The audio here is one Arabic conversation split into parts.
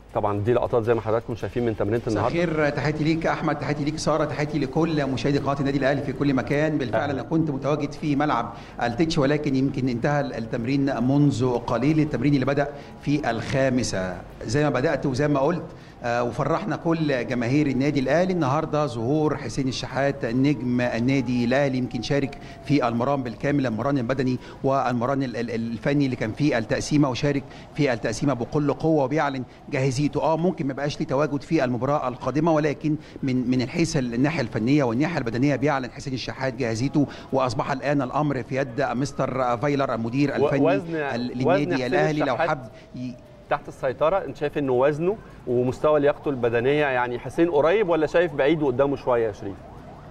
طبعا دي لقطات زي ما حضراتكم شايفين من تمرينه النهارده. خير، تحياتي ليك احمد، تحياتي ليك ساره، تحياتي لكل مشاهدي قناه النادي الاهلي في كل مكان. بالفعل انا كنت متواجد في ملعب التتش، ولكن يمكن انتهى التمرين منذ قليل. التمرين اللي بدا في الخامسه زي ما بدات وزي ما قلت، وفرحنا كل جماهير النادي الاهلي النهارده ظهور حسين الشحات نجم النادي الاهلي. يمكن شارك في المران بالكامل، المران البدني والمران الفني اللي كان فيه التقسيمه، وشارك في التقسيمه بكل قوه وبيعلن جاهزيته. ممكن ما يبقاش ليه تواجد في المباراه القادمه، ولكن من حيث الناحيه الفنيه والناحيه البدنيه بيعلن حسين الشحات جاهزيته، واصبح الان الامر في يد مستر فايلر المدير الفني للنادي الاهلي. لو حب تحت السيطرة، انت شايف انه وزنه ومستوى لياقته البدنية يعني حسين قريب ولا شايف بعيد وقدامه شوية يا شريف؟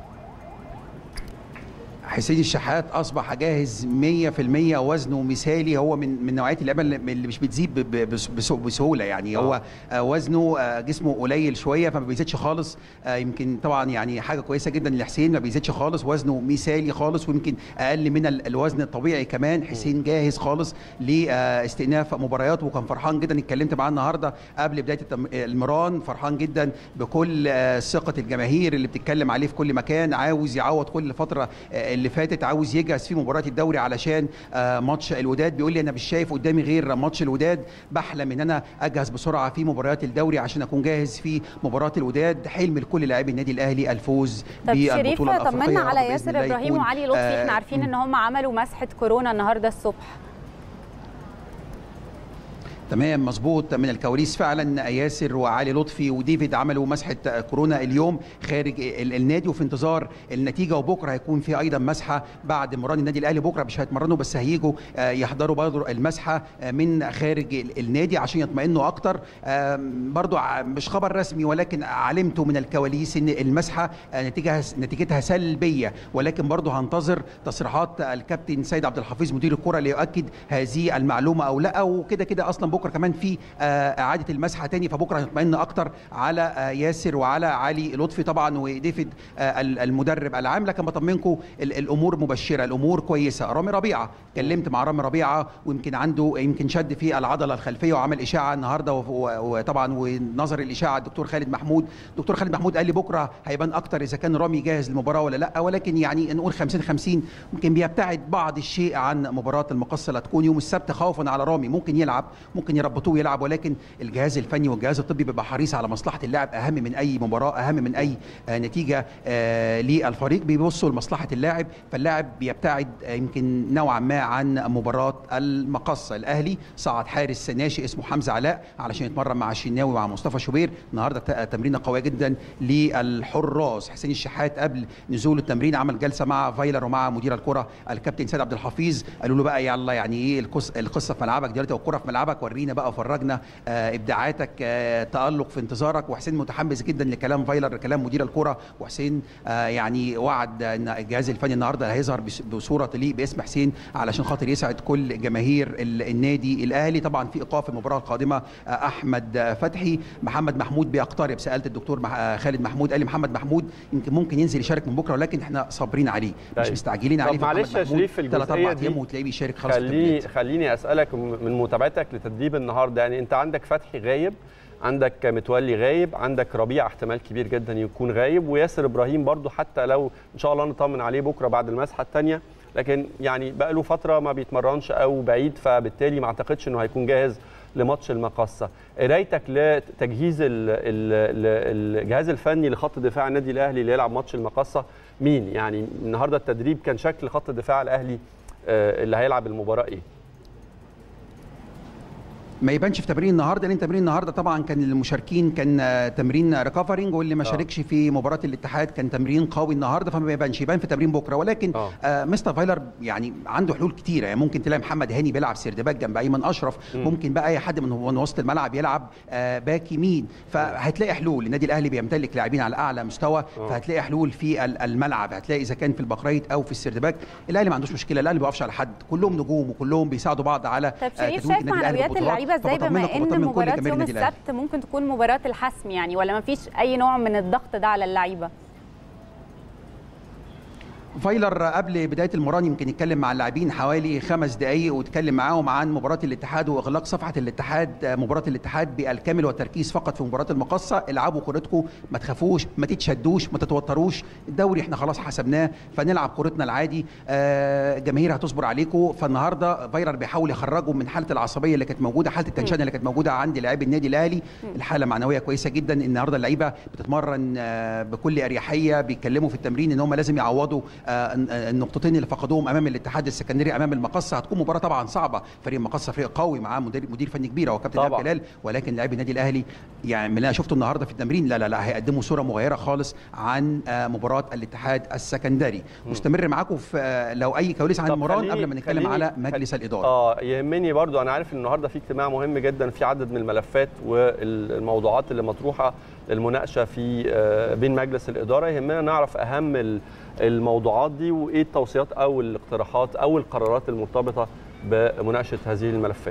حسين الشحات اصبح جاهز 100%، وزنه مثالي. هو من نوعيه اللعيبه اللي مش بتزيد بسهوله يعني. هو وزنه جسمه قليل شويه فما بيزيدش خالص. يمكن طبعا يعني حاجه كويسه جدا لحسين، ما بيزيدش خالص، وزنه مثالي خالص، ويمكن اقل من الوزن الطبيعي كمان. حسين جاهز خالص لاستئناف مبارياته، وكان فرحان جدا. اتكلمت معاه النهارده قبل بدايه المران، فرحان جدا بكل ثقه الجماهير اللي بتتكلم عليه في كل مكان. عاوز يعوض كل فتره اللي فاتت، عاوز يجهز في مباراه الدوري علشان ماتش الوداد. بيقول لي انا مش شايف قدامي غير ماتش الوداد، بحلم ان انا اجهز بسرعه في مباريات الدوري عشان اكون جاهز في مباراه الوداد. حلم لكل لاعبي النادي الاهلي الفوز بالبطوله الافريقيه. طمنا على ياسر ابراهيم وعلي لطفي. احنا عارفين ان هم عملوا مسحه كورونا النهارده الصبح. تمام، مظبوط، من الكواليس فعلا. ياسر وعلي لطفي وديفيد عملوا مسحه كورونا اليوم خارج النادي، وفي انتظار النتيجه. وبكره هيكون في ايضا مسحه بعد مران النادي الاهلي. بكره مش هيتمرنوا بس هيجوا يحضروا برضه المسحه من خارج النادي عشان يطمئنوا اكتر. برضه مش خبر رسمي، ولكن علمته من الكواليس ان المسحه نتيجتها سلبيه، ولكن برضه هنتظر تصريحات الكابتن سيد عبد الحفيظ مدير الكره ليؤكد هذه المعلومه او لا. وكده كده اصلا بكره كمان في اعاده المسحه تاني، فبكره هنطمئن اكتر على ياسر وعلى علي لطفي طبعا وديفيد المدرب العام. لكن بطمنكم الامور مبشره، الامور كويسه. رامي ربيعه، كلمت مع رامي ربيعه ويمكن عنده شد في العضله الخلفيه وعمل اشاعه النهارده، وطبعا ونظر الاشاعه الدكتور خالد محمود. الدكتور خالد محمود قال لي بكره هيبان اكتر اذا كان رامي جاهز للمباراه ولا لا، ولكن يعني نقول 50-50. ممكن بيبتعد بعض الشيء عن مباراه المقصه اللي هتكون يوم السبت خوفا على رامي. ممكن يلعب، ممكن يربطوه يلعب، ولكن الجهاز الفني والجهاز الطبي بيبقى حريص على مصلحه اللاعب. اهم من اي مباراه، اهم من اي نتيجه للفريق. بيبصوا لمصلحه اللاعب، فاللاعب بيبتعد يمكن نوعا ما عن مباراه المقصه. الاهلي صعد حارس ناشئ اسمه حمزه علاء علشان يتمرن مع الشناوي ومع مصطفى شوبير النهارده. تمرينه قويه جدا للحراس. حسين الشحات قبل نزول التمرين عمل جلسه مع فايلر ومع مدير الكره الكابتن سيد عبد الحفيظ. قالوا له بقى يلا يعني ايه القصه في ملعبك دلوقتي والكره في ملعبك، ورينا بقى وفرجنا ابداعاتك، تالق في انتظارك. وحسين متحمس جدا لكلام فايلر، كلام مدير الكره. وحسين يعني وعد ان الجهاز الفني النهارده هيظهر بصوره تليق باسم حسين علشان خاطر يسعد كل جماهير النادي الاهلي. طبعا في ايقاف المباراه القادمه احمد فتحي. محمد محمود بيقترب. سالت الدكتور خالد محمود، قال لي محمد محمود يمكن ممكن ينزل يشارك من بكره، ولكن احنا صابرين عليه، مش مستعجلين عليه. معلش يا شريف، في الجزئيه دي وتلاقيه بيشارك خلاص. خليني اسالك من متابعتك لتدريب النهارده، يعني انت عندك فتحي غايب، عندك متولي غايب، عندك ربيع احتمال كبير جدا يكون غايب، وياسر ابراهيم برضو حتى لو ان شاء الله نطمن عليه بكره بعد المسحه الثانيه، لكن يعني بقى له فتره ما بيتمرنش او بعيد، فبالتالي ما اعتقدش انه هيكون جاهز لماتش المقصه. قرايتك لتجهيز الجهاز الفني لخط دفاع النادي الاهلي اللي يلعب ماتش المقصه مين؟ يعني النهارده التدريب كان شكل خط دفاع الاهلي اللي هيلعب المباراه ايه؟ ما يبانش في تمرين النهارده، لان تمرين النهارده طبعا كان المشاركين كان تمرين ريكفرنج، واللي ما شاركش في مباراه الاتحاد كان تمرين قوي النهارده، فما يبانش، يبان في تمرين بكره. ولكن مستر فايلر يعني عنده حلول كتيره. يعني ممكن تلاقي محمد هاني بيلعب سيردباك جنب ايمن اشرف، ممكن بقى اي حد من وسط الملعب يلعب باك يمين، فهتلاقي حلول. النادي الاهلي بيمتلك لاعبين على اعلى مستوى، فهتلاقي حلول في الملعب. هتلاقي اذا كان في الباكرايت او في السيردباك الاهلي ما عندوش مشكله، الاهلي ما بيقفش على حد، كلهم نجوم وكلهم بيساعدوا بعض على تدوير النادي الاهلي. ازاي بما ان مباراة يوم السبت ممكن تكون مباراة الحسم يعني، ولا ما فيش اي نوع من الضغط ده على اللعيبه؟ فايلر قبل بدايه المران يمكن يتكلم مع اللاعبين حوالي 5 دقائق ويتكلم معاهم عن مباراه الاتحاد واغلاق صفحه الاتحاد، مباراه الاتحاد بالكامل والتركيز فقط في مباراه المقصه. العبوا كورتكم، ما تخافوش، ما تتشدوش، ما تتوتروش، الدوري احنا خلاص حسبناه، فنلعب كورتنا العادي، الجماهير هتصبر عليكم. فالنهارده فايلر بيحاول يخرجهم من حاله العصبيه اللي كانت موجوده، حاله التنشن اللي كانت موجوده عند لاعبي النادي الاهلي. الحاله معنويه كويسه جدا، النهارده اللعيبه بتتمرن بكل اريحيه، بيتكلموا في التمرين ان هم لازم يعوضوا النقطتين اللي فقدوهم امام الاتحاد السكندري امام المقصه. هتكون مباراه طبعا صعبه، فريق المقصه فريق قوي معاه مدير فني كبير هو كابتن ايهاب جلال، ولكن لاعبي النادي الاهلي يعني من اللي انا شفته النهارده في التمرين لا هيقدموا صوره مغايره خالص عن مباراه الاتحاد السكندري. مستمر معاكم في لو اي كواليس عن المران قبل ما نتكلم على مجلس الاداره. يهمني برضو، انا عارف ان النهارده في اجتماع مهم جدا في عدد من الملفات والموضوعات اللي مطروحه للمناقشه في بين مجلس الاداره. يهمنا نعرف اهم الموضوعات دي وايه التوصيات او الاقتراحات او القرارات المرتبطه بمناقشه هذه الملفات.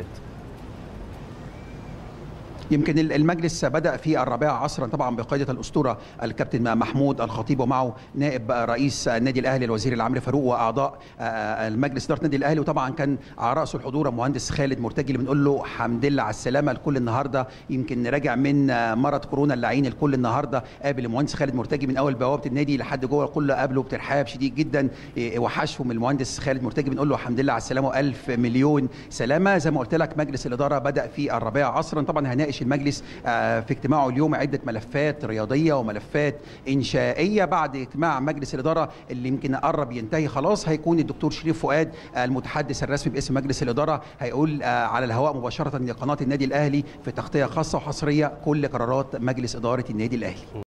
يمكن المجلس بدأ في 4 عصرا طبعا بقيادة الأسطورة الكابتن محمود الخطيب ومعه نائب رئيس النادي الأهلي الوزير العمري فاروق وأعضاء المجلس إدارة النادي الأهلي، وطبعا كان على رأسه الحضور المهندس خالد مرتجي اللي بنقول له حمد لله على السلامة. الكل النهارده يمكن راجع من مرض كورونا اللعين، الكل النهارده قابل المهندس خالد مرتجي من أول بوابة النادي لحد جوه، الكل قابله بترحاب شديد جدا، وحشهم المهندس خالد مرتجي، بنقول له حمد لله على السلامة وألف مليون سلامة. زي ما قلت لك مجلس الإدارة بدأ في 4 عصرا، طبعا هناقش المجلس في اجتماعه اليوم عدة ملفات رياضية وملفات إنشائية. بعد اجتماع مجلس الإدارة اللي يمكن قرب ينتهي خلاص، هيكون الدكتور شريف فؤاد المتحدث الرسمي باسم مجلس الإدارة هيقول على الهواء مباشرة لقناة النادي الأهلي في تغطية خاصة وحصرية كل قرارات مجلس إدارة النادي الأهلي.